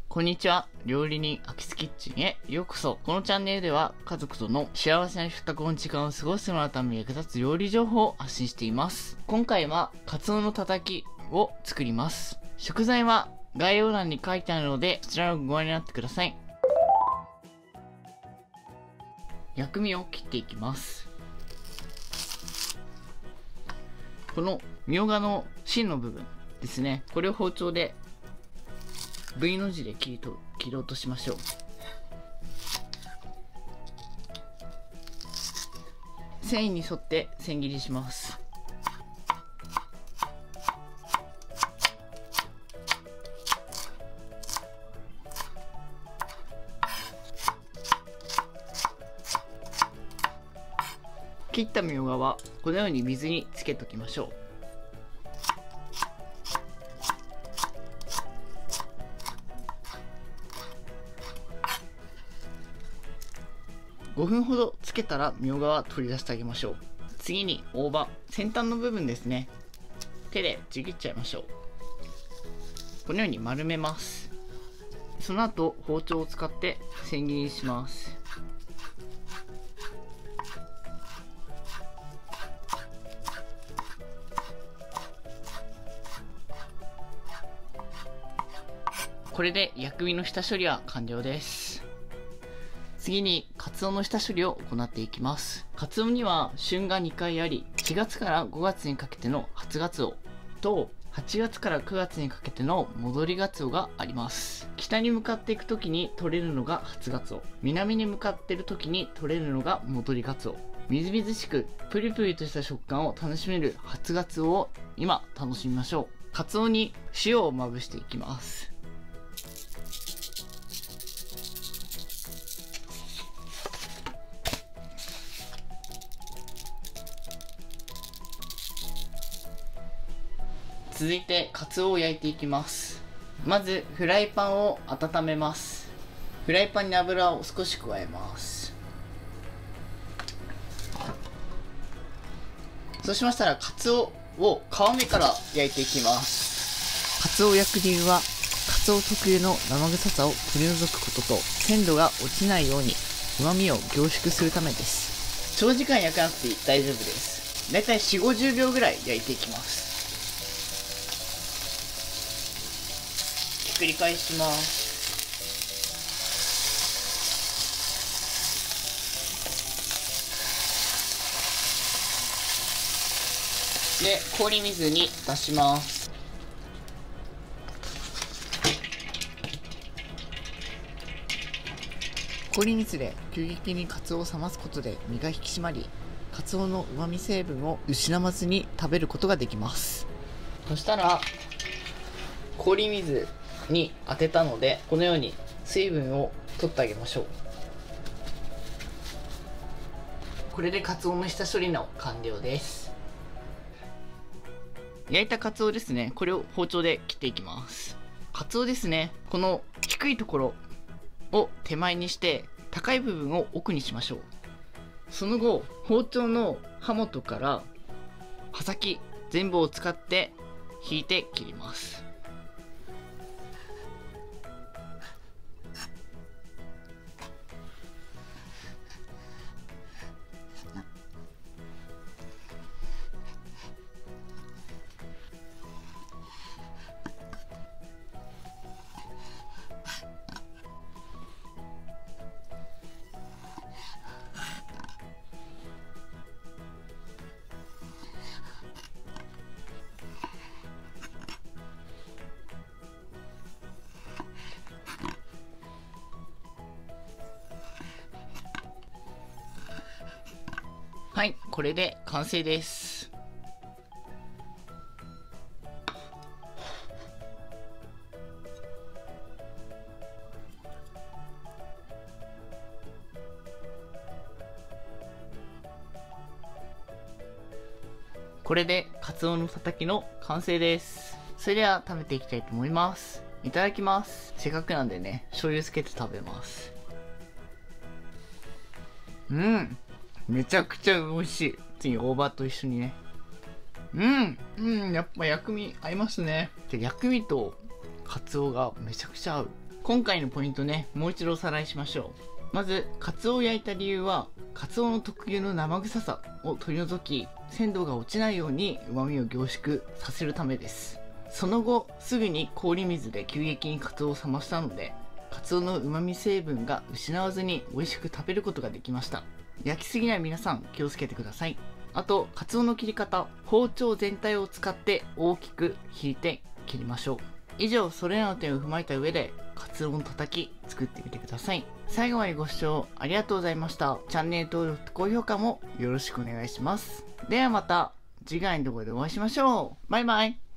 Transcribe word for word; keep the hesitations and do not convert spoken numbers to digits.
こんにちは。料理人アキスキッチンへようこそ。このチャンネルでは家族との幸せな食卓の時間を過ごしてもらうために役立つ料理情報を発信しています。今回はカツオのたたきを作ります。食材は概要欄に書いてあるのでそちらをご覧になってください。薬味を切っていきます。このみょうがの芯の部分ですね、これを包丁で V の字で切りと切ろうとしましょう。繊維に沿って千切りします。切ったみょうがはこのように水につけておきましょう。ごふんほどつけたらみょうがは取り出してあげましょう。次に大葉、先端の部分ですね、手でちぎっちゃいましょう。このように丸めます。その後包丁を使って千切りにします。これで薬味の下処理は完了です。次にカツオの下処理を行っていきます。カツオには旬がにかいあり、しがつからごがつにかけての初ガツオとはちがつからくがつにかけての戻りガツオがあります。北に向かっていく時に取れるのが初ガツオ、南に向かっている時に取れるのが戻りガツオ。みずみずしくプリプリとした食感を楽しめる初ガツオを今楽しみましょう。カツオに塩をまぶしていきます。続いてカツオを焼いていきます。まずフライパンを温めます。フライパンに油を少し加えます。そうしましたらカツオを皮目から焼いていきます。カツオを焼く理由はカツオ特有の生臭さを取り除くことと鮮度が落ちないように旨味を凝縮するためです。長時間焼かなくて大丈夫です。だいたいよんじゅうごじゅうびょうぐらい焼いていきます。繰り返します。で、氷水に出します。氷水で急激にカツオを冷ますことで身が引き締まり、カツオの旨味成分を失わずに食べることができます。そしたら氷水に当てたのでこのように水分を取ってあげましょう。これでカツオの下処理の完了です。焼いたカツオですね、これを包丁で切っていきます。カツオですね、この低いところを手前にして高い部分を奥にしましょう。その後包丁の刃元から刃先全部を使って引いて切ります。はい、これで完成です。これでカツオのたたきの完成です。それでは食べていきたいと思います。いただきます。せっかくなんでね、醤油つけて食べます。うん、めちゃくちゃ美味しい。次大葉と一緒にね。うんうん、やっぱ薬味合いますね。で薬味とカツオがめちゃくちゃ合う。 今回のポイントね、もう一度おさらいしましょう。まず、カツオを焼いた理由は、カツオの特有の生臭さを取り除き、鮮度が落ちないように旨味を凝縮させるためです。その後、すぐに氷水で急激にカツオを冷ましたので、カツオの旨味成分が失わずに美味しく食べることができました。焼きすぎない皆さん気をつけてください。あと、カツオの切り方、包丁全体を使って大きく引いて切りましょう。以上、それらの点を踏まえた上で、カツオのたたき作ってみてください。最後までご視聴ありがとうございました。チャンネル登録と高評価もよろしくお願いします。ではまた次回の動画でお会いしましょう。バイバイ。